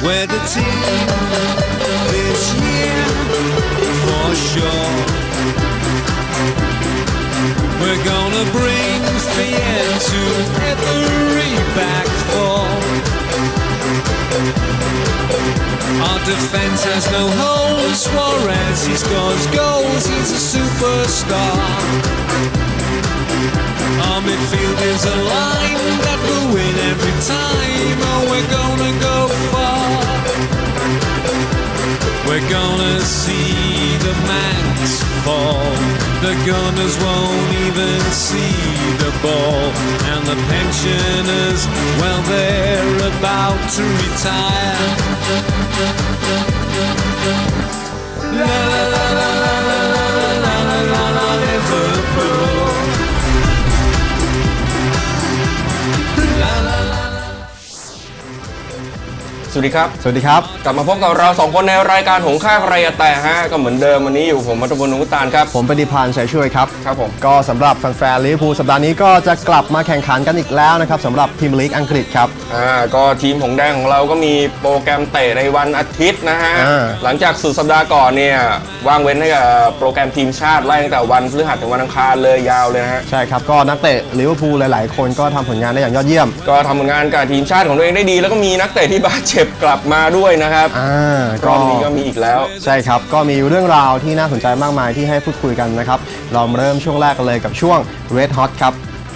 We're the team this year for sure. We're gonna bring fear to every back four. Our defense has no holes. Suarez, he scores goals, he's a superstar. Our midfield is a line that will win every time. Oh, we're gonna go far. We're gonna see the Mans fall. The Gunners won't even see the ball. And the pensioners, well, they're about to retire. La la la la la la la la la la Liverpool. สวัสดีครับสวัสดีครับกลับมาพบกับเรา2คนในรายการหงข้าใครแต่ฮะก็เหมือนเดิมวันนี้อยู่ผมมัตพล นุตานครับผมปฏิพานชัยช่วยครับครับผมก็สำหรับแฟนๆลิเวอร์พูลสัปดาห์นี้ก็จะกลับมาแข่งขันกันอีกแล้วนะครับสำหรับพรีเมียร์ลีกอังกฤษครับก็ทีมหงแดงของเราก็มีโปรแกรมเตะในวันอาทิตย์นะฮะหลังจากสุดสัปดาห์ก่อนเนี่ยว่างเว้นให้กับโปรแกรมทีมชาติไล่ตั้งแต่วันพฤหัสถึงวันอังคารเลยยาวเลยนะฮะใช่ครับก็นักเตะลิเวอร์พูลหลายๆคนก็ทำผลงานได้อย่างยอดเยี่ยมก็ทำผลงานกับทีมชาติของตัวเองได้ดีแล้วก็มีนักเตะที่บาดเจ็บกลับมาด้วยนะครับรอบนี้ก็มีอีกแล้วใช่ครับก็มีเรื่องราวที่น่าสนใจมากมายที่ให้พูดคุยกันนะครับเราเริ่มช่วงแรกกันเลยกับช่วง Red Hot ครับ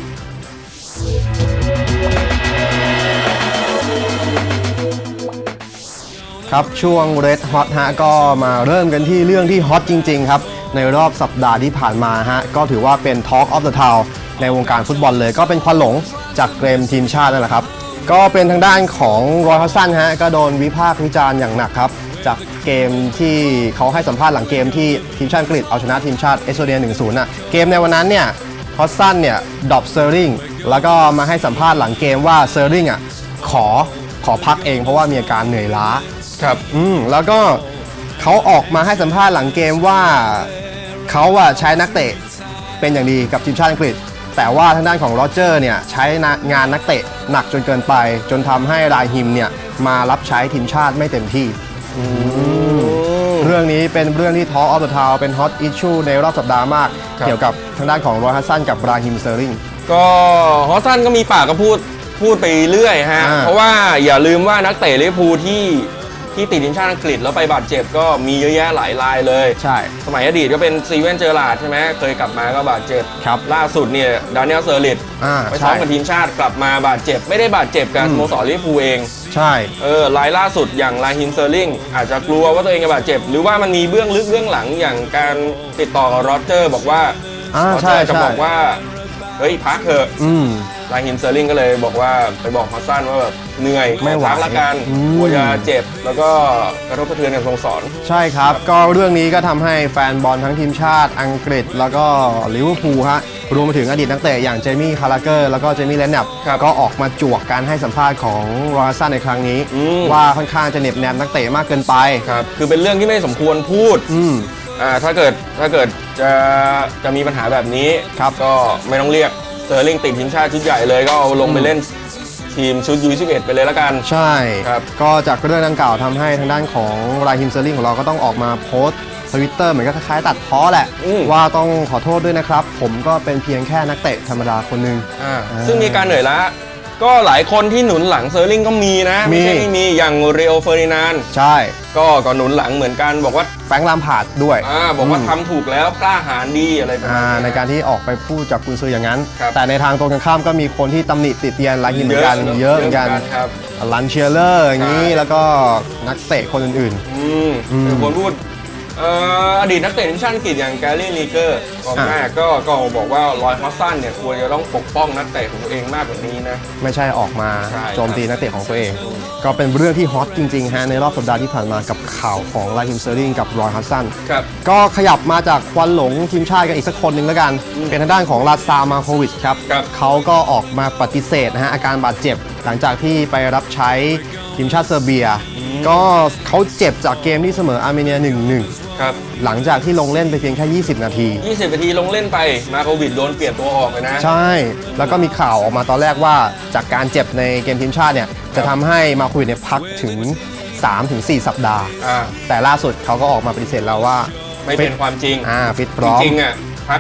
ครับช่วง Red Hot ฮะก็มาเริ่มกันที่เรื่องที่ฮอตจริงๆครับในรอบสัปดาห์ที่ผ่านมาฮะก็ถือว่าเป็น Talk of the Town ในวงการฟุตบอลเลยก็เป็นควันหลงจากเกมทีมชาตินั่นแหละครับก็เป็นทางด้านของรอยฮัสซันฮะก็โดนวิพากษ์วิจารณ์อย่างหนักครับจากเกมที่เขาให้สัมภาษณ์หลังเกมที่ทีมชาติอังกฤษเอาชนะทีมชาติเอสโตเนีย 1-0 น่ะเกมในวันนั้นเนี่ยฮัสซันเนี่ยดรอปเซอร์ริงแล้วก็มาให้สัมภาษณ์หลังเกมว่าเซอร์ริงอ่ะขอพักเองเพราะว่ามีอาการเหนื่อยล้าครับแล้วก็เขาออกมาให้สัมภาษณ์หลังเกมว่าเขาอ่ะใช้นักเตะเป็นอย่างดีกับทีมชาติอังกฤษแต่ว่าทางด้านของโรเจอร์เนี่ยใช้งานนักเตะหนักจนเกินไปจนทำให้ราฮิมเนี่ยมารับใช้ทีมชาติไม่เต็มที่เรื่องนี้เป็นเรื่องที่Talk of the Townเป็นฮอตอิชชูในรอบสัปดาห์มากเกี่ยวกับทางด้านของรอยฮัสซันกับราฮิมเซอร์ริงก็ฮัสซันก็มีปากก็พูดไปเรื่อยฮะเพราะว่าอย่าลืมว่านักเตะลิเวอร์พูลที่ติดทีมชาติอังกฤษแล้วไปบาดเจ็บก็มีเยอะแยะหลายรายเลยใช่สมัยอดีตก็เป็นซีเวนเจอร์ลาร์ดใช่ไหมเคยกลับมาก็บาดเจ็บครับล่าสุดเนี่ยดานิเอลเซอร์ลิตไปซ้อมกับทีมชาติกลับมาบาดเจ็บไม่ได้บาดเจ็บกับสโมสรลิเวอร์พูลเองใช่รายล่าสุดอย่างราฮิมเซอร์ลิงอาจจะกลัวว่าตัวเองจะบาดเจ็บหรือว่ามันมีเบื้องลึกเบื้องหลังอย่างการติดต่อกับโรเจอร์บอกว่าโรเจอร์จะบอกว่าเฮ้ยพักเถอะราฮิมเซอร์ลิงก็เลยบอกว่าไปบอกฮัสซันว่าแบบเหนื่อยไม่พักละกันกลัวจะเจ็บแล้วก็กระทบกระเทือนกับสโมสรใช่ครับก็เรื่องนี้ก็ทำให้แฟนบอลทั้งทีมชาติอังกฤษแล้วก็ลิเวอร์พูลฮะรวมไปถึงอดีตนักเตะอย่างเจมี่คาราเกอร์แล้วก็เจมี่เลนนับก็ออกมาจวกการให้สัมภาษณ์ของรอยฮัสซันในครั้งนี้ว่าค่อนข้างจะเหน็บแนมนักเตะมากเกินไปครับคือเป็นเรื่องที่ไม่สมควรพูดถ้าเกิดจะมีปัญหาแบบนี้ก็ไม่ต้องเรียกเซอร์ลิงติดทีมชาติชุดใหญ่เลยก็เอาลงไปเล่นทีมชุดU21ไปเลยละกันใช่ครับก็จากเรื่องดังกล่าวทำให้ทางด้านของราฮิมเซอร์ลิงของเราก็ต้องออกมาโพสต์Twitter เหมือนกับคล้ายๆตัดพ้อแหละว่าต้องขอโทษด้วยนะครับผมก็เป็นเพียงแค่นักเตะธรรมดาคนหนึ่งซึ่งมีการเหนื่อยล้าก็หลายคนที่หนุนหลังเซอร์ลิงก็มีนะไม่ใช่ไม่มีอย่างเรโอเฟอร์ดินานด์ใช่ก็หนุนหลังเหมือนกันบอกว่าแฟรงค์ ลามพาร์ดด้วยบอกว่าทำถูกแล้วกล้าหาญดีอะไรประมาณนี้ในการที่ออกไปพูดจากกุนซืออย่างนั้นแต่ในทางตรงกันข้ามก็มีคนที่ตำหนิติเตียนราฮิมเหมือนกันเยอะเหมือนกันลันเชียเลอร์อย่างนี้แล้วก็นักเตะคนอื่นๆคนพูดอดีตนักเตะทีมชาติอังกฤษอย่างแกรี่ลีเกอร์กองหน้าก็บอกว่ารอยฮัสซันเนี่ยควรจะต้องปกป้องนักเตะของตัวเองมากกว่านี้นะไม่ใช่ออกมาโจมตีนักเตะของตัวเองก็เป็นเรื่องที่ฮอตจริงๆฮะในรอบสัปดาห์ที่ผ่านมากับข่าวของราฮิมเซอร์ลิงกับรอยฮัสซันก็ขยับมาจากควันหลงทีมชาติกันอีกสักคนหนึ่งแล้วกันเป็นทางด้านของลาซามาโควิชครับเขาก็ออกมาปฏิเสธนะฮะอาการบาดเจ็บหลังจากที่ไปรับใช้ทีมชาติเซอร์เบียก็เขาเจ็บจากเกมที่เสมออาร์เมเนีย 1-1 หลังจากที่ลงเล่นไปเพียงแค่20 นาทีลงเล่นไปมาโควิดโดนเปลี่ยนตัวออกเลยนะใช่แล้วก็มีข่าวออกมาตอนแรกว่าจากการเจ็บในเกมทีมชาติเนี่ยจะทำให้มาโควิดเนี่ยพักถึง 3-4 สัปดาห์แต่ล่าสุดเขาก็ออกมาปฏิเสธแล้วว่าไม่เป็นความจริงฟิตพร้อมจริงอ่ะพัก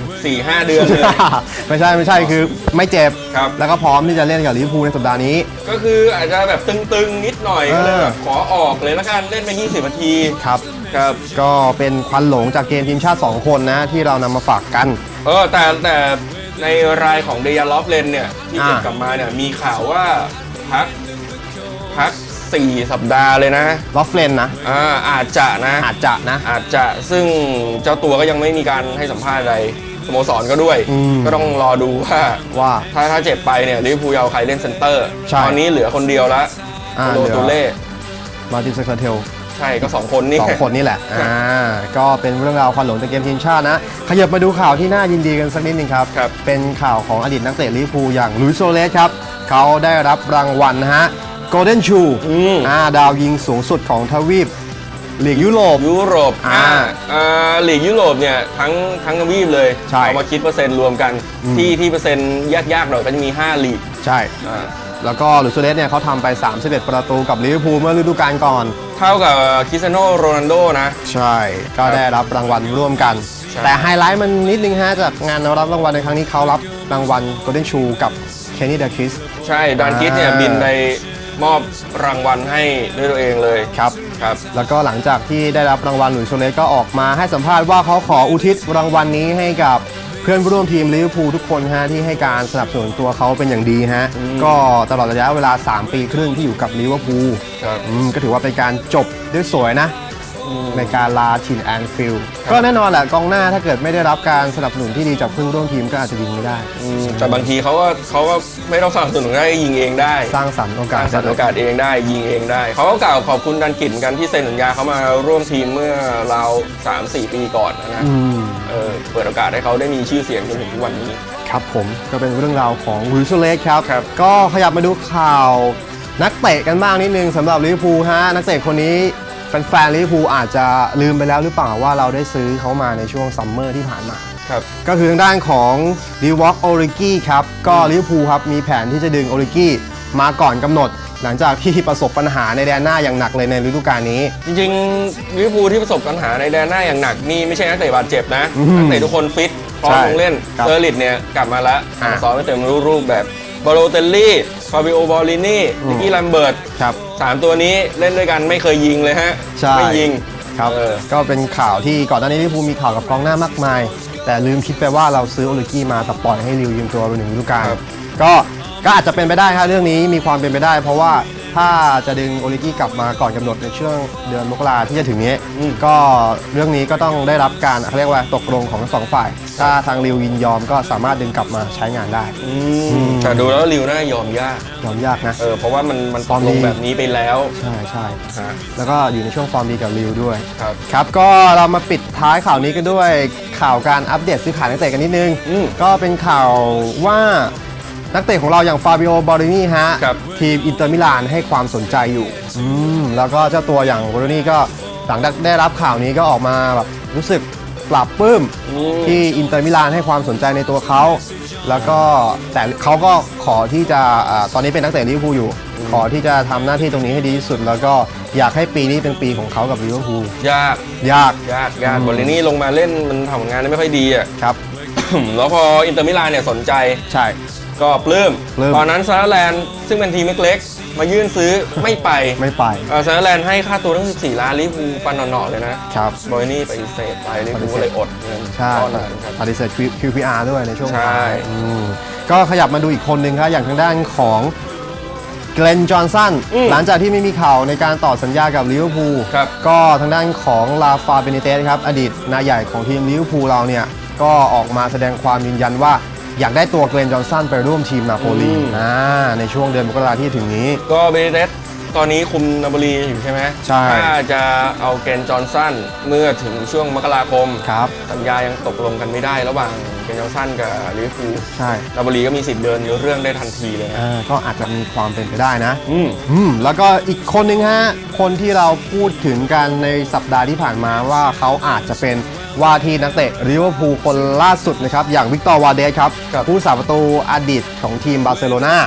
4-5 เดือนเลยไม่ใช่คือไม่เจ็บแล้วก็พร้อมที่จะเล่นกับลิเวอร์พูลในสัปดาห์นี้ก็คืออาจจะแบบตึงๆนิดหน่อยก็เลยแบบขอออกเลยละกันเล่นไป20 นาทีครับก็เป็นควันหลงจากเกมทีมชาติ2 คนนะที่เรานำมาฝากกันแต่ในรายของเดียร์ลอฟเลนเนี่ยที่เก็บกลับมาเนี่ยมีข่าวว่าพัก4 สัปดาห์เลยนะลอฟเลนนะอาจจะซึ่งเจ้าตัวก็ยังไม่มีการให้สัมภาษณ์อะไรสโมสรก็ด้วยก็ต้องรอดูว่าถ้าเจ็บไปเนี่ยลิเวอร์พูลเอาใครเล่นเซนเตอร์ตอนนี้เหลือคนเดียวละโรตูเล่มาติน เซคาเทลใช่ก็2 คนนี่แหละก็เป็นเรื่องราวควันหลงจากเกมทีมชาตินะขยับมาดูข่าวที่น่ายินดีกันสักนิดนึงครับเป็นข่าวของอดีตนักเตะลิเวอร์พูลอย่างลุยส์ โซเลสครับเขาได้รับรางวัลนะฮะโกลเด้นชูดาวยิงสูงสุดของทวีปลีกยุโรปลีกยุโรปเนี่ยทั้งทวีปเลยเอามาคิดเปอร์เซ็นต์รวมกันที่เปอร์เซ็นต์ยากๆหน่อยก็จะมี5 ลีกใช่แล้วก็ลุยส์ โซเลสเนี่ยเขาทำไป31 ประตูกับลิเวอร์พูลเมื่อฤดูกาลก่อนเท่ากับคริสเตียโน โรนัลโดนะใช่ก็ได้รับรางวัลร่วมกันแต่ไฮไลท์มันนิดนึงฮะจากงานรับรางวัลในครั้งนี้เขารับรางวัลโกลเด้นชูกับเคนนี่ ดาคิสใช่ดาคิสเนี่ยบินไปมอบรางวัลให้ด้วยตัวเองเลยครับแล้วก็หลังจากที่ได้รับรางวัลลุยส์ โซเลสก็ออกมาให้สัมภาษณ์ว่าเขาขออุทิศรางวัลนี้ให้กับเพื่อนร่วมทีมลิเวอร์พูลทุกคนฮะที่ให้การสนับสนุนตัวเขาเป็นอย่างดีฮะก็ตลอดระยะเวลา3 ปีครึ่งที่อยู่กับลิเวอร์พูลก็ถือว่าเป็นการจบด้วยสวยนะในการลาถิ่นแอนฟิลด์ก็แน่นอนแหละกองหน้าถ้าเกิดไม่ได้รับการสนับสนุนที่ดีจากเพื่อนร่วมทีมก็อาจจะยิงไม่ได้แต่บางทีเขาก็ไม่ต้องสนับสนุนได้ยิงเองได้สร้างสรรค์โอกาสเองได้ยิงเองได้เขาก็กล่าวขอบคุณดันกินกันที่เซ็นสัญญาเขามาร่วมทีมเมื่อราว 3-4 ปีก่อนนะเปิดโอกาสให้เขาได้มีชื่อเสียงจนถึงทุกวันนี้ครับผมก็เป็นเรื่องราวของลุยส์ โซเลสครับก็ขยับมาดูข่าวนักเตะกันบ้างนิดนึงสำหรับลิเวอร์พูลฮะนักเตะคนนี้แฟนลิเวอร์พูลอาจจะลืมไปแล้วหรือเปล่าว่าเราได้ซื้อเขามาในช่วงซัมเมอร์ที่ผ่านมาก็คือทางด้านของดิวอล์ก โอริกี้ครับก็ลิเวอร์พูลครับมีแผนที่จะดึงโอริกี้มาก่อนกำหนดหลังจากที่ประสบปัญหาในแดนหน้าอย่างหนักเลยในฤดูกาลนี้จริงๆลิเวอร์พูลที่ประสบปัญหาในแดนหน้าอย่างหนักนี่ไม่ใช่นักเตะบาดเจ็บนะนักเตะทุกคนฟิตพร้อมลงเล่นเซอร์ลิตเนี่ยกลับมาแล้วซ้อมไม่เต็มรูปแบบบาโลเตลลี่ฟาบิโอบอลลินี่นิกกี้ ลัมเบิร์ต3 ตัวนี้เล่นด้วยกันไม่เคยยิงเลยฮะไม่ยิงครับก็เป็นข่าวที่ก่อนหน้านี้ลิเวอร์พูลมีข่าวกับกองหน้ามากมายแต่ลืมคิดไปว่าเราซื้อโอริกี้มาแต่ปล่อยให้ริวยืมตัวไป1 ฤดูกาลก็อาจจะเป็นไปได้ครับเรื่องนี้มีความเป็นไปได้เพราะว่าถ้าจะดึงโอริกี้กลับมาก่อนกำหนดในช่วงเดือนมกราที่จะถึงนี้ก็เรื่องนี้ก็ต้องได้รับการเขาเรียกว่าตกลงของทั้ง2 ฝ่ายถ้าทางริวยินยอมก็สามารถดึงกลับมาใช้งานได้แต่ดูแล้วริวน่ายอมยากนะเพราะว่ามันฟอร์มลงแบบนี้ไปแล้วใช่แล้วก็อยู่ในช่วงฟอร์มดีกับริวด้วยครับก็เรามาปิดท้ายข่าวนี้กันด้วยข่าวการอัปเดตซื้อขายนักเตะกันนิดนึงก็เป็นข่าวว่านักเตะของเราอย่างฟาบิโอ บอลลินี่ฮะทีมอินเตอร์มิลานให้ความสนใจอยู่แล้วก็เจ้าตัวอย่างบอลลินี่ก็หลังได้รับข่าวนี้ก็ออกมาแบบรู้สึกปลาบปลื้มที่อินเตอร์มิลานให้ความสนใจในตัวเขาแล้วก็แต่เขาก็ขอที่จะตอนนี้เป็นนักเตะลิเวอร์พูลอยู่ขอที่จะทำหน้าที่ตรงนี้ให้ดีที่สุดแล้วก็อยากให้ปีนี้เป็นปีของเขากับลิเวอร์พูลยากบอลลินี่ลงมาเล่นมันทำงานได้ไม่ค่อยดีครับแล้วพออินเตอร์มิลานเนี่ยสนใจใช่ก็ปลื้มตอนนั้นซาร์แลนด์ซึ่งเป็นทีมเล็กๆมายื่นซื้อไม่ไปซาร์แลนด์ให้ค่าตัวตั้ง14 ล้านลิเวอร์พูลฟันหนอๆเลยนะครับบอยนี่ปฏิเสธไปลิเวอร์พูลเลยอดเงินใช่ปฏิเสธ QPR ด้วยในช่วงท้ายก็ขยับมาดูอีกคนหนึ่งครับอย่างทางด้านของเกรน จอห์นสันหลังจากที่ไม่มีข่าวในการต่อสัญญากับลิเวอร์พูลก็ทางด้านของลาฟา เบนิเตสครับอดีตนายใหญ่ของทีมลิเวอร์พูลเราเนี่ยก็ออกมาแสดงความยืนยันว่าอยากได้ตัวเกรน จอห์นสันไปร่วมทีมนาโปลีในช่วงเดือนมกราที่ถึงนี้ก็เบนิเตสตอนนี้คุมนาโปลีอยู่ใช่ไหมใช่ถ้าจะเอาเกรน จอห์นสันเมื่อถึงช่วงมกราคมสัญญายังตกลงกันไม่ได้ระหว่างเกรน จอห์นสันกับลิเวอร์พูลใช่นาโปลีก็มีสิทธิ์เดินเรื่องได้ทันทีเลยก็อาจจะมีความเป็นไปได้นะแล้วก็อีกคนหนึ่งฮะคนที่เราพูดถึงกันในสัปดาห์ที่ผ่านมาว่าเขาอาจจะเป็นว่าที่นักเตะลิเวอร์พูลคนล่าสุดนะครับอย่างวิกตอร์ วาเดสครับผู้สาประตูอดีตของทีมบาร์เซโลนา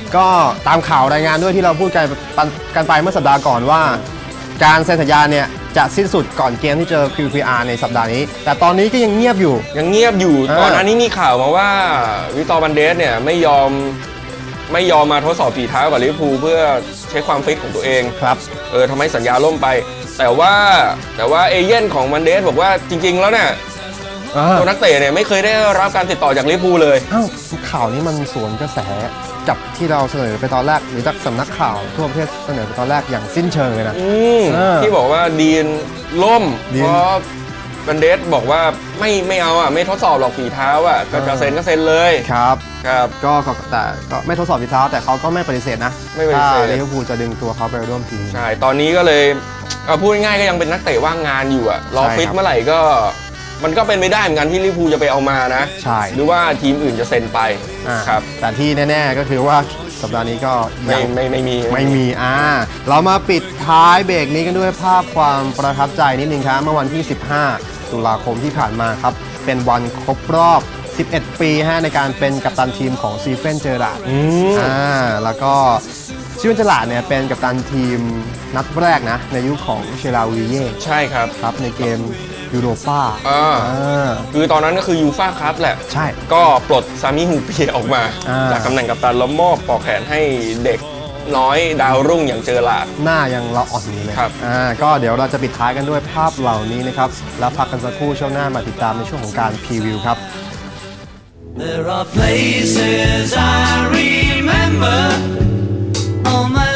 ก็ตามข่าวรายงานด้วยที่เราพูดกันไปเมื่อสัปดาห์ก่อนว่าการเซ็นสัญญาเนี่ยจะสิ้นสุดก่อนเกมที่เจอ QPR ในสัปดาห์นี้แต่ตอนนี้ก็ยังเงียบอยู่ก่อนหน้านี้มีข่าวมาว่าวิตอร์บันเดสเนี่ยไม่ยอมมาทดสอบฝีเท้ากับลิเวอร์พูลเพื่อเช็คความฟิตของตัวเองครับทำให้สัญญาล่มไปแต่ว่าเอเย่นของบันเดสบอกว่าจริงๆแล้วเนี่ยตัวนักเตะเนี่ยไม่เคยได้รับการติดต่อจากลิเวอร์พูลเลยข่าวนี้มันสวนกระแสกับที่เราเสนอไปตอนแรกหรือจากสำนักข่าวทั่วประเทศเสนอไปตอนแรกอย่างสิ้นเชิงเลยนะที่บอกว่าดีนล่มเพราะบันเดสบอกว่าไม่เอาไม่ทดสอบหรอกฝีเท้าก็จะเซ็นก็เซ็นเลยครับก็แต่ก็ไม่ทดสอบฝีเท้าแต่เขาก็ไม่ปฏิเสธนะไม่ปฏิเสธลิเวอร์พูลจะดึงตัวเขาไปร่วมทีมใช่ตอนนี้ก็เลยพูดง่ายๆก็ยังเป็นนักเตะว่างงานอยู่รอฟิตเมื่อไหร่ก็มันก็เป็นไม่ได้เหมือนกันที่ลิเวอร์พูลจะไปเอามานะใช่หรือว่าทีมอื่นจะเซ็นไปครับแต่ที่แน่ๆก็คือว่าสัปดาห์นี้ก็ไม่มีเรามาปิดท้ายเบรกนี้กันด้วยภาพความประทับใจนิดนึงครับเมื่อวันที่15ตุลาคมที่ผ่านมาครับเป็นวันครบรอบ11 ปีในการเป็นกัปตันทีมของซีเฟนเจอร์ราร์ดแล้วก็ซีเฟนเจอร์ราร์ดเนี่ยเป็นกัปตันทีมนัดแรกนะในยุคของเชลาวิเย่ใช่ครับในเกมยูโรป้าคือตอนนั้นก็คือยูฟ่าคัพแหละใช่ก็ปลดซามิฮูเปียออกมาจากตำแหน่งกัปตันแล้วมอบปลอกแขนให้เด็กน้อยดาวรุ่งอย่างเจอราร์ดหน้ายังละอ่อนอยู่เลยครับก็เดี๋ยวเราจะปิดท้ายกันด้วยภาพเหล่านี้นะครับแล้วพักกันสักครู่ช่วงหน้ามาติดตามในช่วงของการพรีวิวครับ There are places I remember all my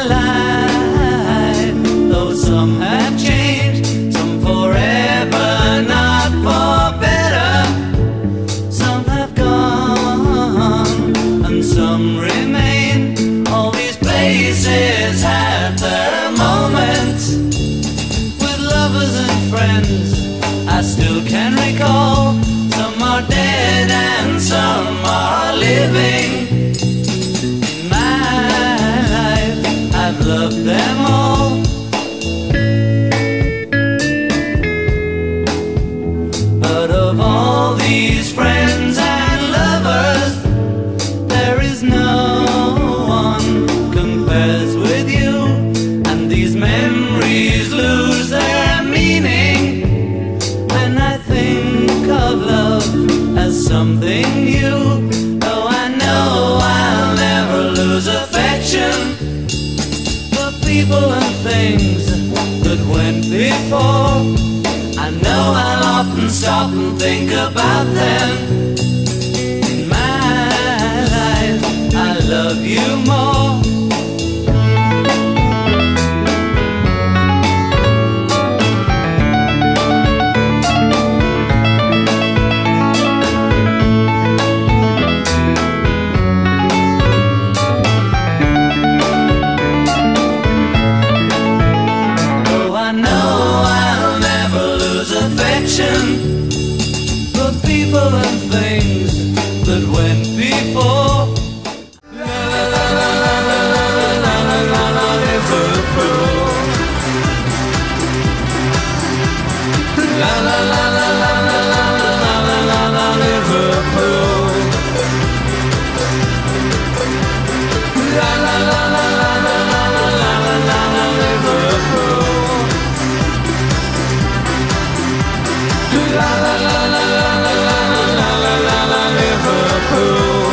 life though some have changed some forever not for better some have gone and some remain all these places have their moments with lovers and friends I still can recall some are dead and some are living in my life I've loved them all but of all these friends and lovers there is no one compares with you and these memories lose their meaning when I think of love as something new though I know I'll never lose affection for people and things that went before I know I'll often stop and think about them in my life I love you more for people and things that went before. La la la la la la la la la la Liverpool. La la la la la la la la la la la Liverpool. La la la la la la la la la la la Liverpool. La la la la la la la la la la la Liverpool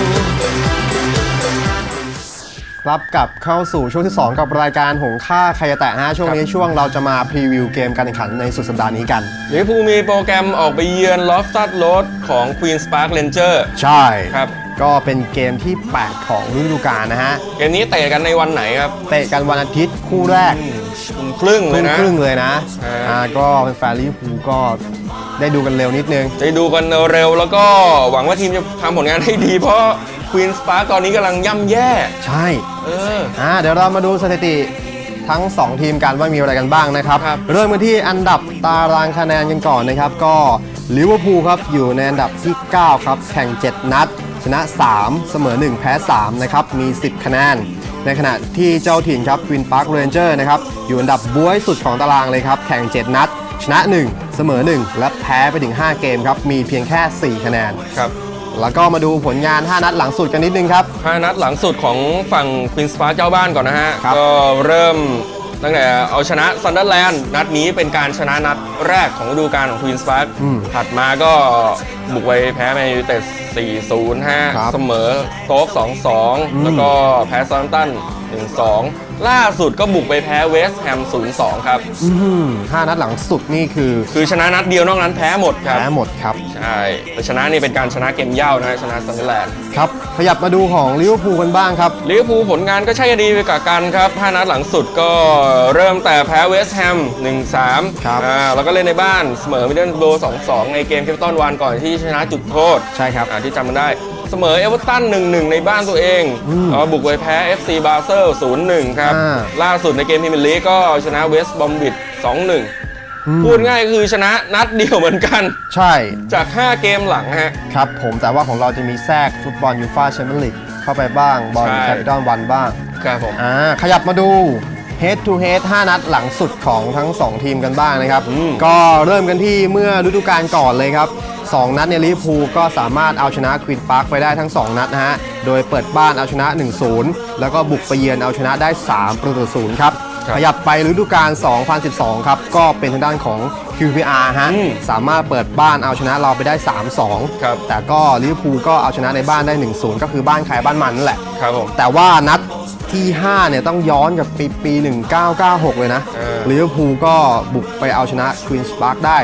ครับกลับเข้าสู่ช่วงที่2กับรายการหงค่าใครจะแตะช่วงนี้ช่วงเราจะมาพรีวิวเกมการแข่งขันในสุดสัปดาห์นี้กันลิเวอร์พูลมีโปรแกรมออกไปเยือนลอฟตัดโรดของ Queen's Park Rangers ใช่ครับก็เป็นเกมที่8ของฤดูกาลนะฮะเกมนี้เตะกันในวันไหนครับเตะกันวันอาทิตย์คู่แรกครึ่งเลยนะก็เป็นแฟนลิเวอร์พูลก็ได้ดูกันเร็วนิดนึงจะดูกันเร็วแล้วก็หวังว่าทีมจะทำผลงานให้ดีเพราะ Queen's Park ตอนนี้กำลังย่ำแย่ใช่เดี๋ยวเรามาดูสถิติทั้ง2ทีมกันว่ามีอะไรกันบ้างนะครับเริ่มกันที่อันดับตารางคะแนนกันก่อนนะครับก็ลิเวอร์พูลครับอยู่ในอันดับที่9ครับแข่ง7นัดชนะ3เสมอ1แพ้3นะครับมี10คะแนนในขณะที่เจ้าถิ่นครับ Queen's Park Rangers นะครับอยู่อันดับบ๊วยสุดของตารางเลยครับแข่ง7นัดชนะ1เสมอ1และแพ้ไปถึง5เกมครับมีเพียงแค่4คะแนนครับแล้วก็มาดูผลงาน 5 นัดหลังสุดกันนิดนึงครับ 5 นัดหลังสุดของฝั่งควีนส์พาร์คเจ้าบ้านก่อนนะฮะครับก็เริ่มตั้งแต่เอาชนะซันเดอร์แลนด์นัดนี้เป็นการชนะนัดแรกของฤดูกาลของควีนส์พาร์คถัดมาก็บุกไปแพ้แมนยูไนเต็ด 4-0 ฮะครับเสมอสโต๊ก 2-2 แล้วก็แพ้ซาร์แฮมป์ตัน 1-2 ล่าสุดก็บุกไปแพ้เวสต์แฮม 0-2 ครับ 5 นัดหลังสุดนี่คือคือชนะนัดเดียวนอกนั้นแพ้หมดครับแพ้หมดครับใช่แต่ชนะนี่เป็นการชนะเกมเย่านะชนะซันเดอร์แลนด์ครับขยับมาดูของลิเวอร์พูลกันบ้างครับลิเวอร์พูลผลงานก็ใช่ดีไปกับกันครับ5นัดหลังสุดก็เริ่มแต่แพ้เวสต์แฮม 1-3 ครับแล้วก็เล่นในบ้านเสมอมิดเดิลโบว์ 2-2 ในเกมเคปตันวันก่อนที่ชนะจุดโทษใช่ครับที่จำมันได้เสมอเอเวอร์ตัน 1-1 ในบ้านตัวเองบุกไปแพ้ FC บาเซล 0-1 ครับ ล่าสุดในเกมพรีเมียร์ลีกก็ชนะเวสต์บอมบิด 2-1 พูดง่ายคือชนะนัดเดียวเหมือนกันใช่จาก 5 เกมหลังฮะครับผมแต่ว่าของเราจะมีแทรกฟุตบอลยูฟ่าแชมเปี้ยนลีกเข้าไปบ้างบอลใช่แคปิตอลวันบ้างครับผมขยับมาดู Head to Head 5 นัดหลังสุดของทั้ง 2 ทีมกันบ้างนะครับ ก็เริ่มกันที่เมื่อฤดูกาลก่อนเลยครับ 2 นัดเนี่ยลิเวอร์พูลก็สามารถเอาชนะควีนส์พาร์คไปได้ทั้ง 2 นัดนะฮะ โดยเปิดบ้านเอาชนะ 1-0 แล้วก็บุกไปเยือนเอาชนะได้ 3-0 ครับ ขยับไปฤดูกาล 2012 ครับ ก็เป็นทางด้านของ QPR ฮะ สามารถเปิดบ้านเอาชนะเราไปได้ 3-2 ครับแต่ก็ลิเวอร์พูลก็เอาชนะในบ้านได้ 1-0 ก็คือบ้านใครบ้านมันนั่นแหละครับผมแต่ว่านัดที่ 5 เนี่ยต้องย้อนกับปี 1996 เลยนะลิเวอร์พูลก็บุกไปเอาชนะควีนส์พาร์คได้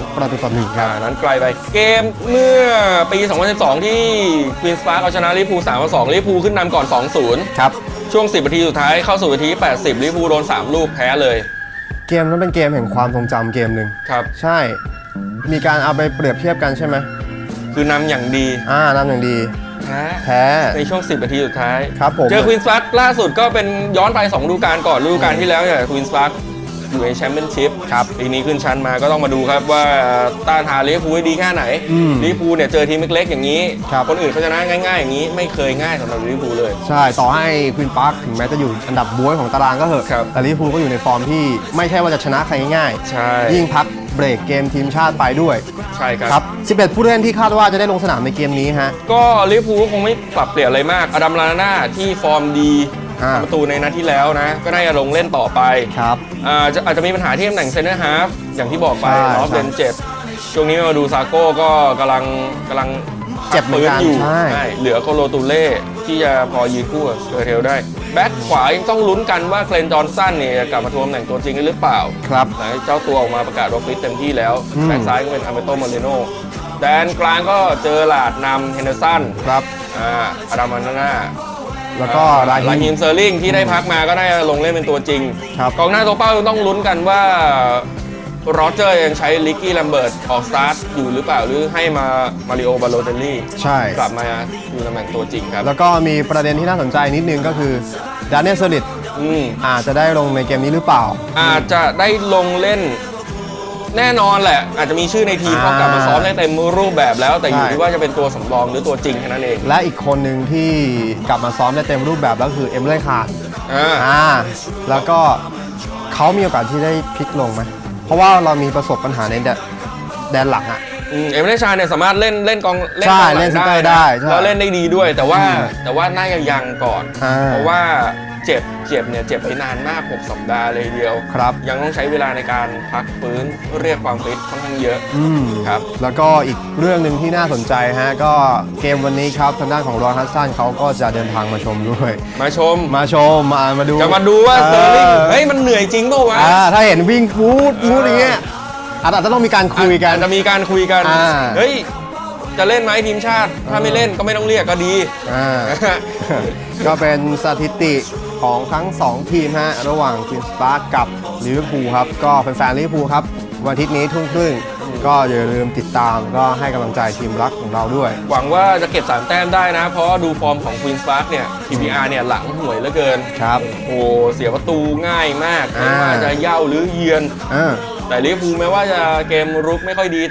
2-1 ครับนั้นไกลไปเกมเมื่อปี 2012 ที่ควีนส์พาร์คเอาชนะลิเวอร์พูล 3-2 ลิเวอร์พูลขึ้นนำก่อน 2-0 ครับช่วง 10 นาทีสุดท้ายเข้าสู่นาที 80 ลิเวอร์พูลโดน 3 ลูกแพ้เลยเกมนั้นเป็นเกมแห่งความทรงจำเกมหนึ่งครับใช่ มีการเอาไปเปรียบเทียบกันใช่ไหมคือนำอย่างดีนำอย่างดี แพ้ในช่วง 10 นาทีสุดท้ายครับผมเจอควีนส์พาร์คล่าสุดก็เป็นย้อนไป 2 ฤดูกาลก่อนฤดูกาลที่แล้วเนี่ยควีนส์พาร์คอยู่ในแชมเปี้ยนชิพครับปีนี้ขึ้นชั้นมาก็ต้องมาดูครับว่าต้านทานลิเวอร์พูลได้ดีแค่ไหนลิเวอร์พูลเนี่ยเจอทีมเล็กๆอย่างนี้ครับคนอื่นเขาชนะง่ายๆอย่างนี้ไม่เคยง่ายสำหรับลิเวอร์พูลเลยใช่ ต่อให้ควีนส์พาร์คถึงแม้จะอยู่อันดับบ๊วยของตารางก็เถอะครับแต่ลิเวอร์พูลก็อยู่ในฟอร์มที่ไม่ใช่ว่าจะชนะใครง่ายใช่ยิ่งพักเบรกเกมทีมชาติไปด้วยใช่ครับครับ 11 ผู้เล่นที่คาดว่าจะได้ลงสนามในเกมนี้ฮะก็ลิเวอร์พูลก็คงไม่ปรับเปลี่ยนอะไรมากอดัม ลาน่าที่ฟอร์มดีอ่าทำประตูในนัดที่แล้วนะก็น่าจะลงเล่นต่อไปครับอาจจะมีปัญหาที่ตำแหน่งเซนเตอร์ฮาล์ฟอย่างที่บอกไปใช่ลอฟเดนเจ็บช่วงนี้มาดูซาโก้ก็กำลังเจ็บเหมือนกันอยู่ใช่เหลือโคโลตูเล่ที่จะพอยืนคู่กับสเกอร์เทลได้แบ็คขวายังต้องลุ้นกันว่าเคลนจอห์นสันเนี่ยจะกลับมาทวงตำแหน่งตัวจริงได้หรือเปล่าครับหลังจากเจ้าตัวออกมาประกาศว่าฟิตเต็มที่แล้ว แบ็คซ้ายก็เป็นอาเมโตโมเรโนแดนกลางก็เจอหลาดนำเฮนเดอร์สันครับอดัม ลาน่าแล้วก็ราลาฮิฮิมมเซอร์ลิงที่ได้พักมาก็ได้ลงเล่นเป็นตัวจริงครับกองหน้าตัวเป้าต้องลุ้นกันว่าโรเจอร์ยังใช้ลิกกี้แลมเบิร์ตออกสตาร์ทอยู่หรือเปล่าหรือให้มาริโอบาโลเตลลี่ใช่กลับมาอยู่ตำแหน่งตัวจริงครับแล้วก็มีประเด็นที่น่าสนใจนิดนึงก็คือดานเนียลเซอร์ลิต อาจจะได้ลงในเกมนี้หรือเปล่าอาจจะได้ลงเล่นแน่นอนแหละ อาจจะมีชื่อในทีมเขากลับมาซ้อมได้เต็มรูปแบบแล้ว แต่อยู่ใช่ที่ว่าจะเป็นตัวสำรองหรือตัวจริงแค่นั้นเองและอีกคนหนึ่งที่กลับมาซ้อมได้เต็มรูปแบบแล้วคือเอมเลอร์คาร์ แล้วก็เขามีโอกาสที่ได้พลิกลงไหม เพราะว่าเรามีประสบปัญหาในแดนหลังอะเอเมเรชาเนี่ยสามารถเล่นกองใช่กองหเล่ลันงเซนเตอร์ได้ได้นะใช่แล้วเล่นได้ดีด้วย แต่ว่าน่าจะยังก่อน เพราะว่าเจ็บเนี่ยเจ็บไปนานมาก 6 สัปดาห์เลยทีเดียวครับยังต้องใช้เวลาในการพักฟื้นเรียกความฟิตค่อนข้างเยอะครับแล้วก็อีกเรื่องหนึ่งที่น่าสนใจฮะก็เกมวันนี้ครับทางด้านของรอนฮัสซันเขาก็จะเดินทางมาชมด้วยมาชมมาดูจะมาดูว่าเซอร์ลิงเฮ้ยมันเหนื่อยจริงเปล่าวะถ้าเห็นวิ่งพูดอย่างเงี้ยอาจจะต้องมีการคุยกันอาจจะมีการคุยกัน เฮ้ยจะเล่นไหมทีมชาติ ถ้าไม่เล่นก็ไม่ต้องเรียกก็ดีก็เป็นสถิติของทั้ง 2 ทีมฮะระหว่างควีนส์พาร์คกับลิเวอร์พูลครับก็แฟนๆลิเวอร์พูลครับวันอาทิตย์นี้ทุ่มครึ่งก็อย่าลืมติดตามก็ให้กำลังใจทีมรักของเราด้วยหวังว่าจะเก็บ3 แต้มได้นะ เพราะดูฟอร์มของควีนส์พาร์คเนี่ย QPR เนี่ยหลังห่วยเหลือเกินครับโอ้เสียประตูง่ายมากไม่ว่าจะเย่าหรือเยือน แต่ลิเวอร์พูลแม้ว่าจะเกมรุกไม่ค่อยดีแต่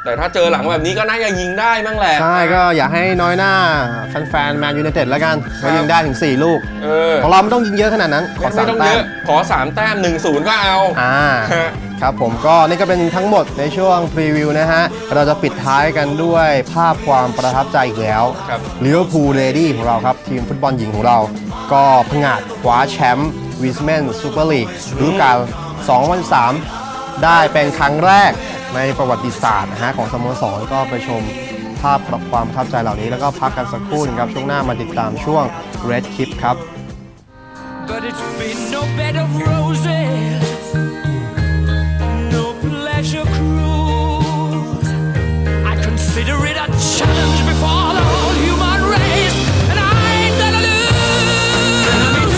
แต่ถ้าเจอหลังแบบนี้ก็น่าจะยิงได้บ้างแหละใช่ก็อย่าให้น้อยหน้าแฟนแมนยูไนเต็ดแล้วกันก็ยิงได้ถึง4ลูกของเราไม่ต้องยิงเยอะขนาดนั้นขอ3 แต้มขอ3 แต้ม 1-0 ก็เอาครับผมก็นี่ก็เป็นทั้งหมดในช่วงพรีวิวนะฮะเราจะปิดท้ายกันด้วยภาพความประทับใจอีกแล้วลิเวอร์พูลเลดี้ของเราครับทีมฟุตบอลหญิงของเราก็ผงาดคว้าแชมป์วิสเมนซูเปอร์ลีกฤดูกาล 2003 ได้เป็นครั้งแรกในประวัติศาสตร์นะฮะของสโมสรก็ไปชมภาพความประทับใจเหล่านี้แล้วก็พักกันสักครู่ครับช่วงหน้ามาติดตามช่วง Red Clip ครับ But it's been no bed of roses, no pleasure cruise. I consider it a challenge before the whole human race, and I ain't gonna lose.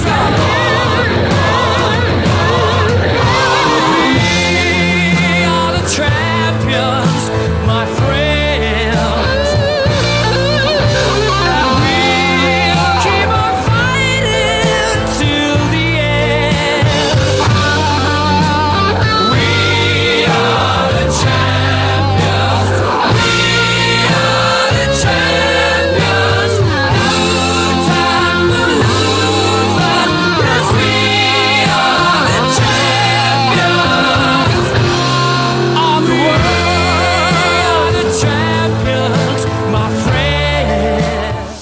We are the champions, my friends, and we'll keep on fighting till the end. We are the champions. We are the champions. No time for losers, 'cause we are the champions of the world. The champions, my friends.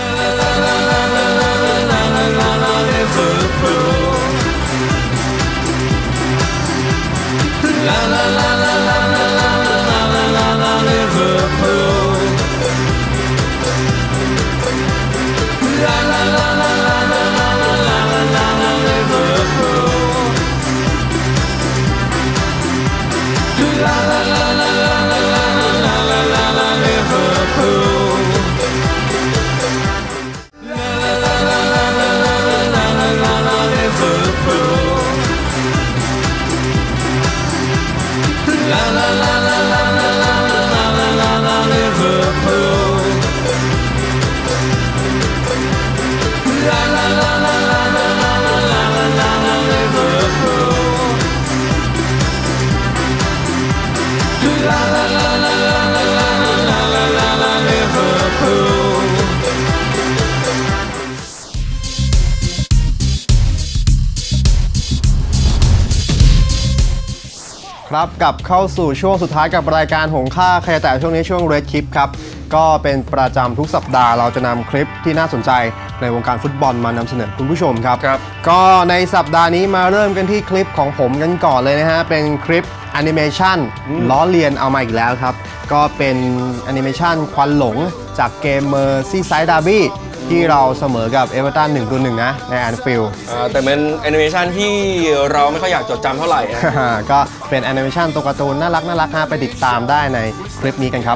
ครับกลับเข้าสู่ช่วงสุดท้ายกับรายการหงค่าใครแต่ช่วงนี้ช่วง Red Clip ครับก็เป็นประจำทุกสัปดาห์เราจะนำคลิปที่น่าสนใจในวงการฟุตบอลมานำเสนอคุณผู้ชมครับก็ในสัปดาห์นี้มาเริ่มกันที่คลิปของผมกันก่อนเลยนะฮะเป็นคลิปแอนิเมชันล้อเลียนเอามาอีกแล้วครับก็เป็นแอนิเมชันควันหลงจากเกมเมอร์ซี่ไซด์ดาร์บี้ที่เราเสมอกับเอเวอร์ตัน1-1นะในแอนฟิลด์แต่เป็นแอนิเมชันที่เราไม่ค่อยอยากจดจำเท่าไหร่ก็เป็นแอนิเมชันตัวการ์ตูนน่ารักฮะไปติดตามได้ในคลิปนี้กันครับ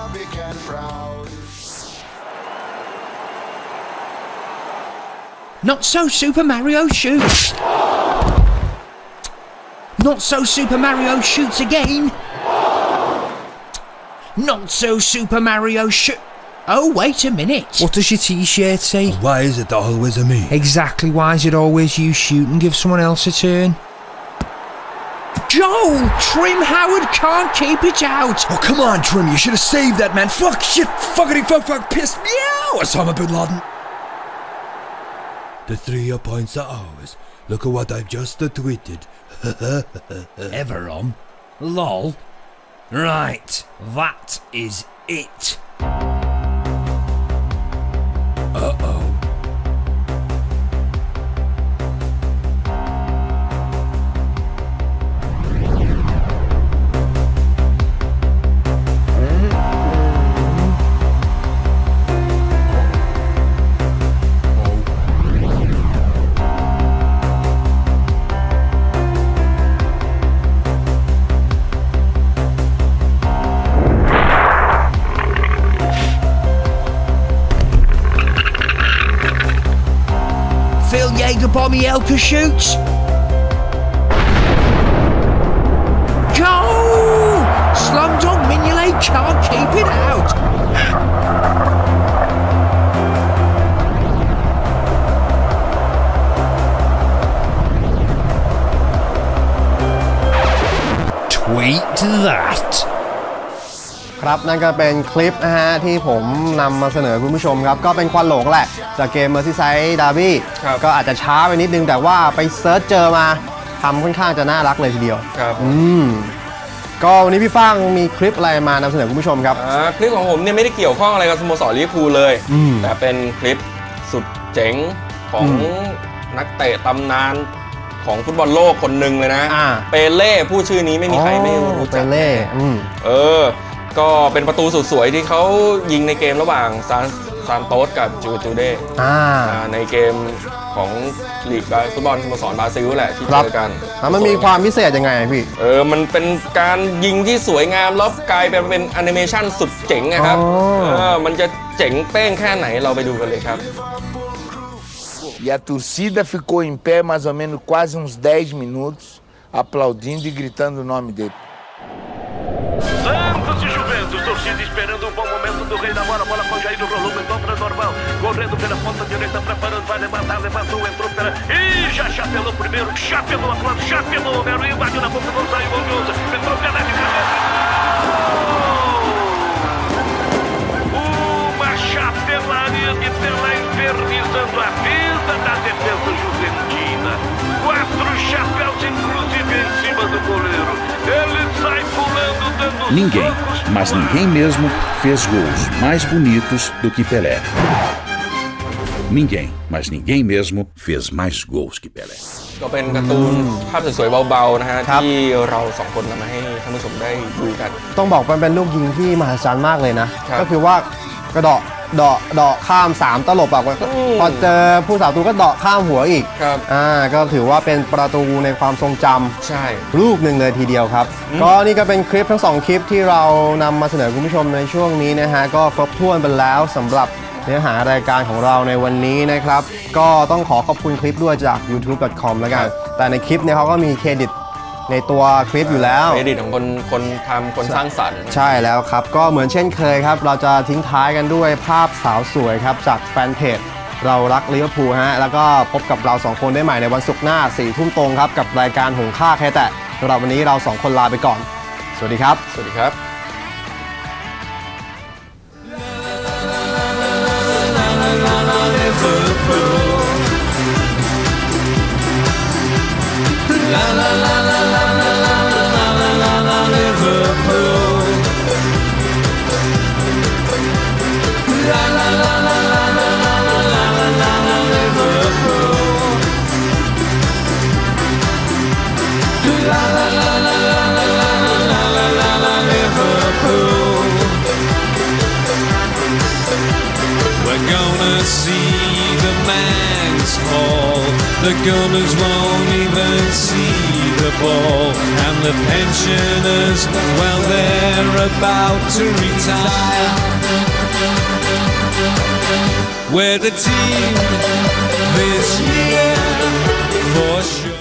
Not so Super Mario shoots. Not so Super Mario shoots again. Not so Super Mario shoot. Oh, wait a minute. What does your t-shirt say? Why is it always a me? Exactly, why is it always you shoot and give someone else a turn? Joel! Trim Howard can't keep it out! Oh, come on, Trim, you should have saved that, man. Fuck, shit, fuckity, fuck, piss, meow! Osama bin Laden. The 3 points are ours. Look at what I've just tweeted. Everon? Lol. Right, that is it. Uh-oh. Phil Jaeger-Bommy Elka shoots. Go! Slumdog Mignolet can't keep it out. Tweet that. ครับนั่นก็เป็นคลิปนะฮะที่ผมนำมาเสนอคุณผู้ชมครับก็เป็นควันหลงแหละจากเกม Merseyside Derby ก็อาจจะช้าไปนิดนึงแต่ว่าไปเซิร์ชเจอมาทำค่อนข้างจะน่ารักเลยทีเดียวครับก็วันนี้พี่ฟ้างมีคลิปอะไรมานำเสนอคุณผู้ชมครับคลิปของผมเนี่ยไม่ได้เกี่ยวข้องอะไรกับสโมสรลิเวอร์พูลเลยแต่เป็นคลิปสุดเจ๋งของนักเตะตำนานของฟุตบอลโลกคนหนึ่งเลยนะเปเล่ผู้ชื่อนี้ไม่มีใครไม่รู้จักเปเล่ก็เป็นประตูสุดสวยที่เขายิงในเกมระหว่างซานโตสกับจูเด้ในเกมของลีกฟุตบอลสโมสรบราซิลแหละที่เจอกันมันมีความพิเศษยังไงพี่มันเป็นการยิงที่สวยงามแล้วกลายเป็นแอนิเมชันสุดเจ๋งนะครับมันจะเจ๋งเป้งแค่ไหนเราไปดูกันเลยครับ E a torcida ficou em pé mais ou menos quase uns 10 minutos, aplaudindo e gritando o nome dele. Santos e Juventus, torcida esperando um bom momento do rei da bola, bola com Jair rolou, então para normal, correndo pela ponta direita, preparando, vai levantar, levantou, entrou pela... Ih, já chapelou primeiro, chapelou, Atlântico, chapelou, o Mero, invadiu na boca, não saiu, Bolhosa, entrou pela de cabeça. Uma chapelaria de Pelé infernizando a vida da defesa juventina. 4 chapéus, inclusive em cima do goleiro. Ele sai pulando, dando Ninguém, mas ninguém mesmo, fez gols mais bonitos do que Pelé. Ninguém, mas ninguém mesmo, fez mais gols que Pelé. ก็เป็นการ์ตูนภาพสวยๆเบาๆนะฮะที่เราสองคนนำมาให้ท่านผู้ชมได้ดูกันต้องบอกมันเป็นลูกยิงที่มหัศจรรย์มากเลยนะก็คือว่ากระเดาะข้าม3ตลบแบบพอเจอผู้สาวตูก็เดาะข้ามหัวอีกก็ถือว่าเป็นประตูในความทรงจำใช่ลูกหนึ่งเลยทีเดียวครับก็นี่ก็เป็นคลิปทั้ง2คลิปที่เรานำมาเสนอคุณผู้ชมในช่วงนี้นะฮะก็ครบถ้วนไปแล้วสำหรับเนื้อหารายการของเราในวันนี้นะครับก็ต้องขอบคุณคลิปด้วยจาก youtube.com แล้วกันแต่ในคลิปเนี่ยเขาก็มีเครดิตในตัวคลิปอยู่แล้วเครดิตของคนทำคนสร้างสรรค์ใช่แล้วครับก็เหมือนเช่นเคยครับเราจะทิ้งท้ายกันด้วยภาพสาวสวยครับจากแฟนเพจเรารักลิเวอร์พูลฮะแล้วก็พบกับเรา2คนได้ใหม่ในวันศุกร์หน้า 4 ทุ่มตรงครับกับรายการหงค่าแค่แต่สำหรับวันนี้เรา2คนลาไปก่อนสวัสดีครับสวัสดีครับ See the man's fall. The gunners won't even see the ball. And the pensioners, well, they're about to retire. We're the team this year, for sure.